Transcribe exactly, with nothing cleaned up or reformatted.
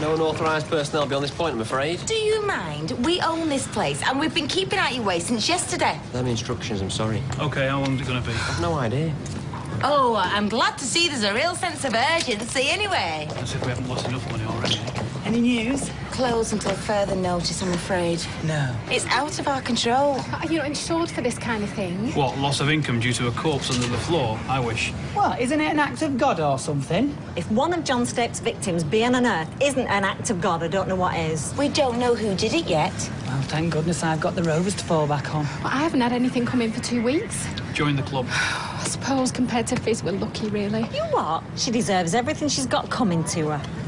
No unauthorised personnel beyond this point, I'm afraid. Do you mind? We own this place, and we've been keeping out your way since yesterday. Them instructions, I'm sorry. OK, how long's it going to be? I've no idea. Oh, I'm glad to see there's a real sense of urgency anyway. As if we haven't lost enough money already. Any news? Closed until further notice, I'm afraid. No. It's out of our control. Are you not insured for this kind of thing? What, loss of income due to a corpse under the floor? I wish. Well, isn't it an act of God or something? If one of John Stape's victims being on Earth isn't an act of God, I don't know what is. We don't know who did it yet. Well, thank goodness I've got the Rovers to fall back on. Well, I haven't had anything come in for two weeks. Join the club. I suppose compared to Fizz, we're lucky, really. You what? She deserves everything she's got coming to her.